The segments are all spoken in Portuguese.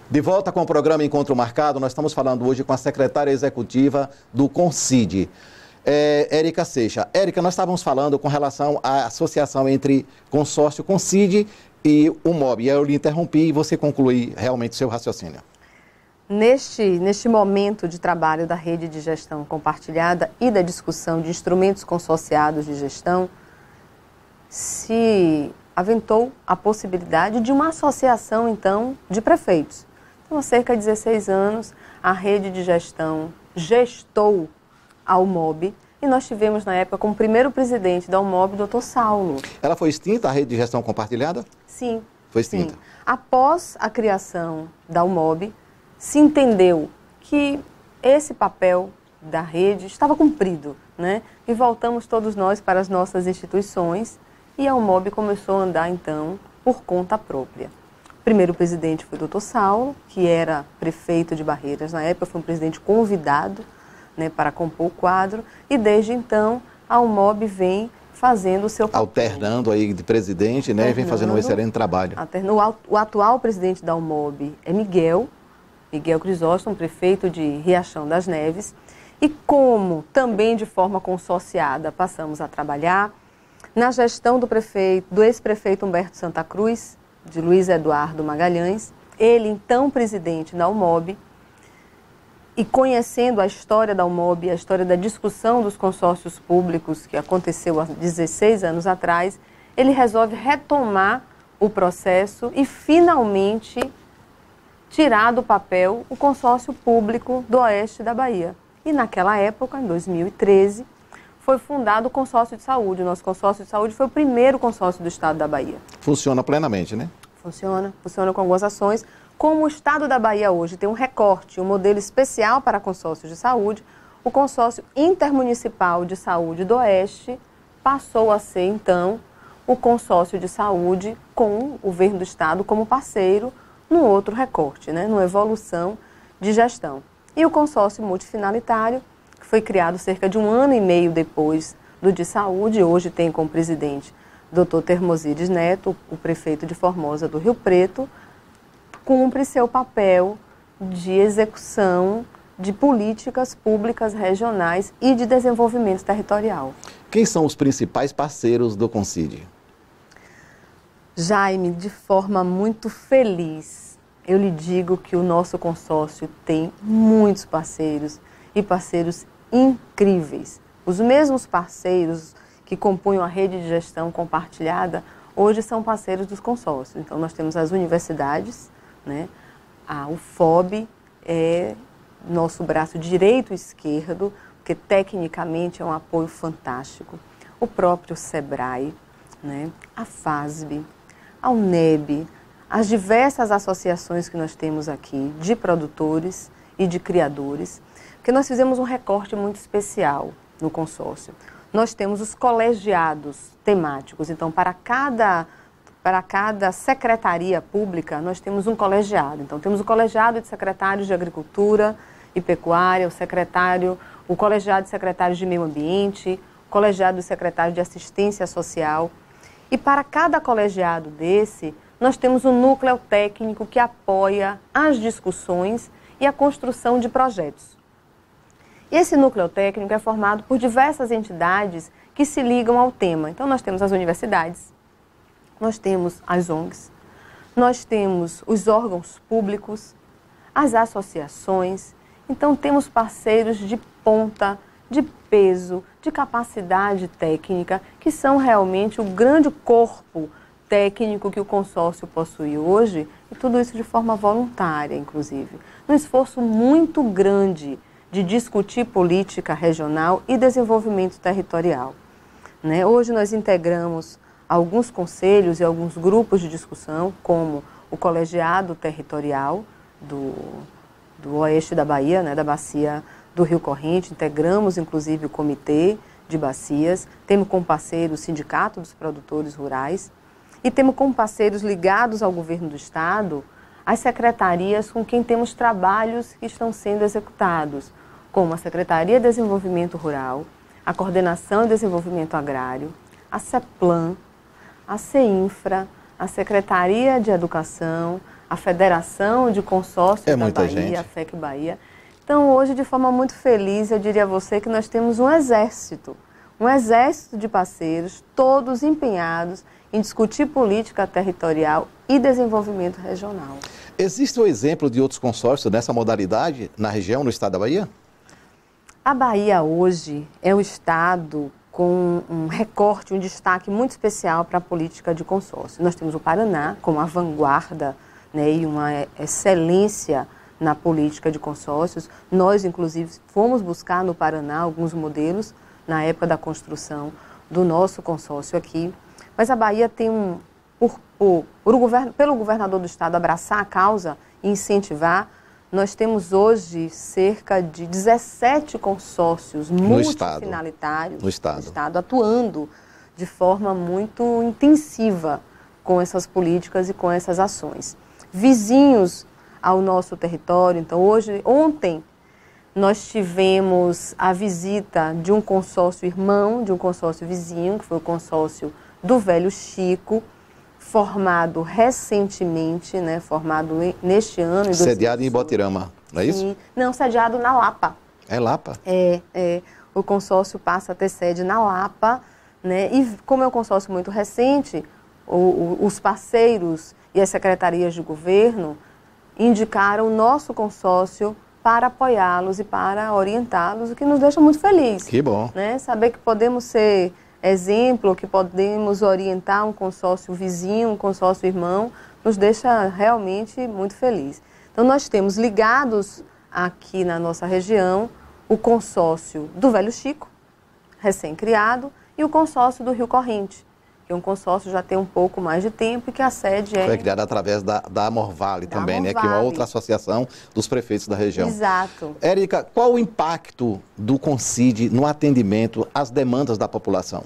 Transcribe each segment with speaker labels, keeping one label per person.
Speaker 1: De volta com o programa Encontro Marcado, nós estamos falando hoje com a secretária executiva do CONCID, Érica Seixas. Érica, nós estávamos falando com relação à associação entre consórcio CONCID e o MOB. E aí eu lhe interrompi e você conclui realmente o seu raciocínio.
Speaker 2: Neste momento de trabalho da rede de gestão compartilhada e da discussão de instrumentos consorciados de gestão, se aventou a possibilidade de uma associação, então, de prefeitos. Então, há cerca de 16 anos, a rede de gestão gestou a UMOB e nós tivemos, na época, como primeiro presidente da UMOB, o Dr. Saulo.
Speaker 1: Ela foi extinta, a rede de gestão compartilhada?
Speaker 2: Sim.
Speaker 1: Foi extinta.
Speaker 2: Sim. Após a criação da UMOB, se entendeu que esse papel da rede estava cumprido, né? E voltamos todos nós para as nossas instituições e a UMOB começou a andar, então, por conta própria. O primeiro presidente foi o Dr. Saulo, que era prefeito de Barreiras na época, foi um presidente convidado, né, para compor o quadro, e desde então a UMOB vem fazendo o seu papel.
Speaker 1: Alternando aí de presidente, né, e vem fazendo um excelente trabalho.
Speaker 2: O atual presidente da UMOB é Miguel Crisóstomo, prefeito de Riachão das Neves, e como também de forma consorciada passamos a trabalhar na gestão do ex-prefeito Humberto Santa Cruz, de Luiz Eduardo Magalhães, ele então presidente da UMOB, e conhecendo a história da UMOB, a história da discussão dos consórcios públicos que aconteceu há 16 anos atrás, ele resolve retomar o processo e finalmente tirar do papel o consórcio público do Oeste da Bahia. E naquela época, em 2013, foi fundado o consórcio de saúde. O nosso consórcio de saúde foi o primeiro consórcio do estado da Bahia.
Speaker 1: Funciona plenamente, né?
Speaker 2: Funciona com algumas ações. Como o estado da Bahia hoje tem um recorte, um modelo especial para consórcios de saúde, o consórcio intermunicipal de saúde do Oeste passou a ser, então, o consórcio de saúde com o governo do estado como parceiro, num outro recorte, né, numa evolução de gestão. E o consórcio multifinalitário, que foi criado cerca de 1 ano e meio depois do de saúde, hoje tem como presidente Dr. Termosides Neto, o prefeito de Formosa do Rio Preto, cumpre seu papel de execução de políticas públicas regionais e de desenvolvimento territorial.
Speaker 1: Quem são os principais parceiros do CONCID?
Speaker 2: Jaime, de forma muito feliz, eu lhe digo que o nosso consórcio tem muitos parceiros e parceiros incríveis. Os mesmos parceiros que compunham a rede de gestão compartilhada, hoje são parceiros dos consórcios. Então, nós temos as universidades, né? A UFOB é nosso braço direito e esquerdo, porque tecnicamente é um apoio fantástico. O próprio SEBRAE, né? A FASB, a UNEB, as diversas associações que nós temos aqui de produtores e de criadores, porque nós fizemos um recorte muito especial no consórcio. Nós temos os colegiados temáticos, então para cada secretaria pública nós temos um colegiado. Então temos o colegiado de secretários de Agricultura e Pecuária, o colegiado de secretários de Meio Ambiente, o colegiado de secretários de Assistência Social. E para cada colegiado desse, nós temos um núcleo técnico que apoia as discussões e a construção de projetos. E esse núcleo técnico é formado por diversas entidades que se ligam ao tema. Então, nós temos as universidades, nós temos as ONGs, nós temos os órgãos públicos, as associações. Então, temos parceiros de ponta, de peso, de capacidade técnica, que são realmente o grande corpo técnico que o consórcio possui hoje, e tudo isso de forma voluntária, inclusive. Um esforço muito grande de discutir política regional e desenvolvimento territorial, né? Hoje nós integramos alguns conselhos e alguns grupos de discussão, como o colegiado territorial do Oeste da Bahia, né, da Bacia do Rio Corrente, integramos inclusive o Comitê de Bacias, temos como parceiro o Sindicato dos Produtores Rurais e temos como parceiros ligados ao governo do estado as secretarias com quem temos trabalhos que estão sendo executados, como a Secretaria de Desenvolvimento Rural, a Coordenação de Desenvolvimento Agrário, a CEPLAN, a CEINFRA, a Secretaria de Educação, a Federação de Consórcios da Bahia,
Speaker 1: gente.
Speaker 2: a FEC Bahia. Então, hoje, de forma muito feliz, eu diria a você que nós temos um exército de parceiros, todos empenhados em discutir política territorial e desenvolvimento regional.
Speaker 1: Existe um exemplo de outros consórcios nessa modalidade na região, no estado da Bahia?
Speaker 2: A Bahia hoje é um estado com um recorte, um destaque muito especial para a política de consórcio. Nós temos o Paraná como a vanguarda, né, e uma excelência na política de consórcios. Nós, inclusive, fomos buscar no Paraná alguns modelos na época da construção do nosso consórcio aqui. Mas a Bahia tem pelo governador do estado abraçar a causa e incentivar, nós temos hoje cerca de 17 consórcios multifinalitários
Speaker 1: no estado
Speaker 2: atuando de forma muito intensiva com essas políticas e com essas ações. Vizinhos ao nosso território, então ontem nós tivemos a visita de um consórcio irmão, de um consórcio vizinho, que foi o consórcio do Velho Chico, formado recentemente, né, formado neste ano.
Speaker 1: Sediado em Ibotirama, não é isso?
Speaker 2: Não, sediado na Lapa.
Speaker 1: É Lapa?
Speaker 2: O consórcio passa a ter sede na Lapa, né, e como é um consórcio muito recente, os parceiros e as secretarias de governo indicaram o nosso consórcio para apoiá-los e para orientá-los, o que nos deixa muito felizes.
Speaker 1: Que bom.
Speaker 2: Né? Saber que podemos ser exemplo, que podemos orientar um consórcio vizinho, um consórcio irmão, nos deixa realmente muito felizes. Então, nós temos ligados aqui na nossa região o consórcio do Velho Chico, recém-criado, e o consórcio do Rio Corrente, que é um consórcio já tem um pouco mais de tempo e que a sede é...
Speaker 1: Foi criada através da Amor Vale também, né? Que é uma outra associação dos prefeitos da região.
Speaker 2: Exato.
Speaker 1: Érica, qual o impacto do CONCID no atendimento às demandas da população?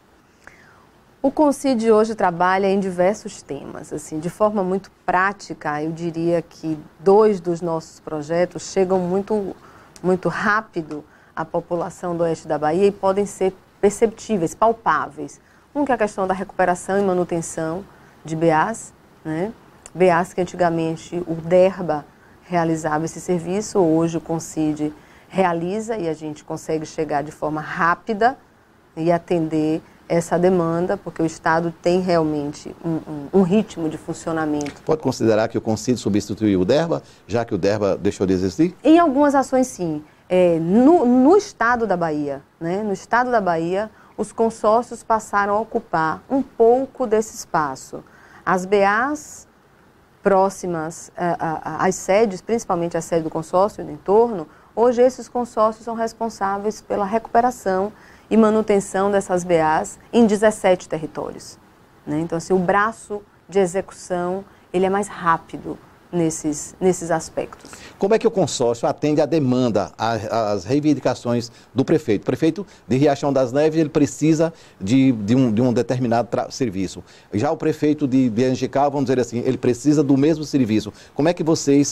Speaker 2: O CONCID hoje trabalha em diversos temas, assim, de forma muito prática. Eu diria que 2 dos nossos projetos chegam muito rápido à população do oeste da Bahia e podem ser perceptíveis, palpáveis. Um que é a questão da recuperação e manutenção de BAs, né? BAs que antigamente o DERBA realizava esse serviço, hoje o CONCID realiza e a gente consegue chegar de forma rápida e atender essa demanda, porque o Estado tem realmente um ritmo de funcionamento.
Speaker 1: Pode considerar que o CONCID substituiu o DERBA, já que o DERBA deixou de existir?
Speaker 2: Em algumas ações, sim. No Estado da Bahia, né? No Estado da Bahia, os consórcios passaram a ocupar um pouco desse espaço. As BAs próximas às sedes, principalmente a sede do consórcio e no entorno, hoje esses consórcios são responsáveis pela recuperação e manutenção dessas BAs em 17 territórios. Né? Então, assim, o braço de execução ele é mais rápido nesses aspectos.
Speaker 1: Como é que o consórcio atende à demanda, às reivindicações do prefeito? O prefeito de Riachão das Neves ele precisa de um determinado serviço. Já o prefeito de Angical, vamos dizer assim, ele precisa do mesmo serviço. Como é que vocês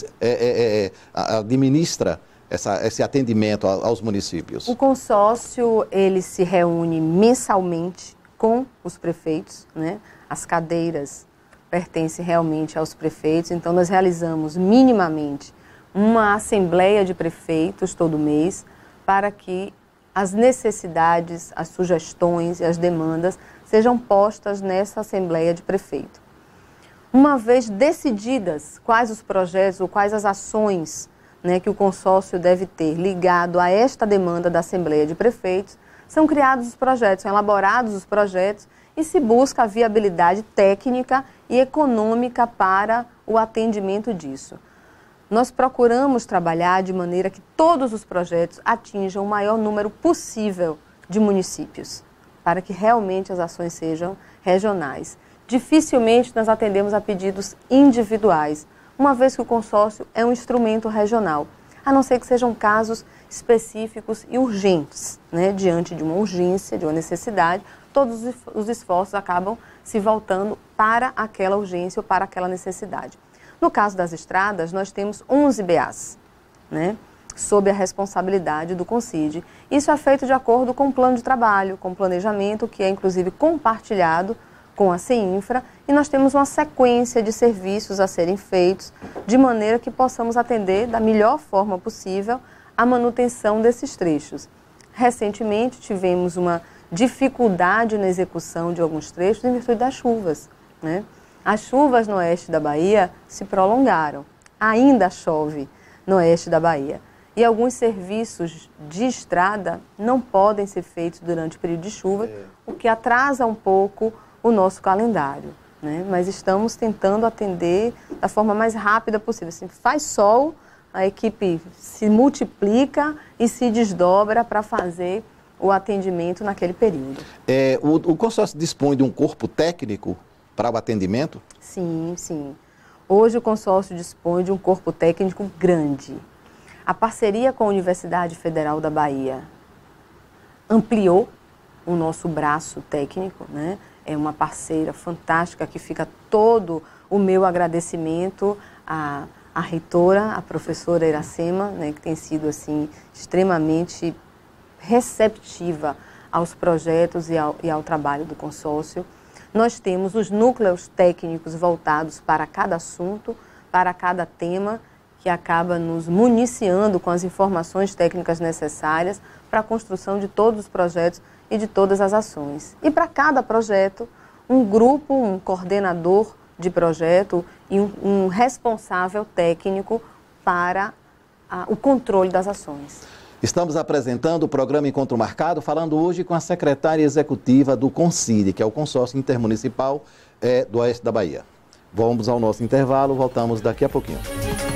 Speaker 1: administram esse atendimento aos municípios?
Speaker 2: O consórcio ele se reúne mensalmente com os prefeitos, né? As cadeiras pertencem realmente aos prefeitos, então nós realizamos minimamente uma assembleia de prefeitos todo mês para que as necessidades, as sugestões e as demandas sejam postas nessa assembleia de prefeito. Uma vez decididas quais os projetos ou quais as ações, né, que o consórcio deve ter ligado a esta demanda da assembleia de prefeitos, são criados os projetos, são elaborados os projetos e se busca a viabilidade técnica e econômica para o atendimento disso. Nós procuramos trabalhar de maneira que todos os projetos atinjam o maior número possível de municípios, para que realmente as ações sejam regionais. Dificilmente nós atendemos a pedidos individuais, uma vez que o consórcio é um instrumento regional, a não ser que sejam casos específicos e urgentes, né? Diante de uma urgência, de uma necessidade, todos os esforços acabam se voltando para aquela urgência ou para aquela necessidade. No caso das estradas, nós temos 11 BAs, né? Sob a responsabilidade do CONCID. Isso é feito de acordo com o plano de trabalho, com o planejamento, que é inclusive compartilhado com a CEINFRA, e nós temos uma sequência de serviços a serem feitos, de maneira que possamos atender da melhor forma possível a manutenção desses trechos. Recentemente tivemos uma dificuldade na execução de alguns trechos em virtude das chuvas, né? As chuvas no oeste da Bahia se prolongaram, ainda chove no oeste da Bahia. E alguns serviços de estrada não podem ser feitos durante o período de chuva, o que atrasa um pouco o nosso calendário, né? Mas estamos tentando atender da forma mais rápida possível. Assim, faz sol, a equipe se multiplica e se desdobra para fazer o atendimento naquele período.
Speaker 1: O consórcio dispõe de um corpo técnico para o atendimento?
Speaker 2: Sim, sim. Hoje o consórcio dispõe de um corpo técnico grande. A parceria com a Universidade Federal da Bahia ampliou o nosso braço técnico, né? É uma parceira fantástica, que fica todo o meu agradecimento à reitora, a professora Iracema, né, que tem sido assim, extremamente receptiva aos projetos e ao trabalho do consórcio. Nós temos os núcleos técnicos voltados para cada assunto, para cada tema, que acaba nos municiando com as informações técnicas necessárias para a construção de todos os projetos e de todas as ações. E para cada projeto, um grupo, um coordenador de projeto e um responsável técnico para o controle das ações.
Speaker 1: Estamos apresentando o programa Encontro Marcado, falando hoje com a secretária executiva do CONCID, que é o Consórcio Intermunicipal do Oeste da Bahia. Vamos ao nosso intervalo, voltamos daqui a pouquinho.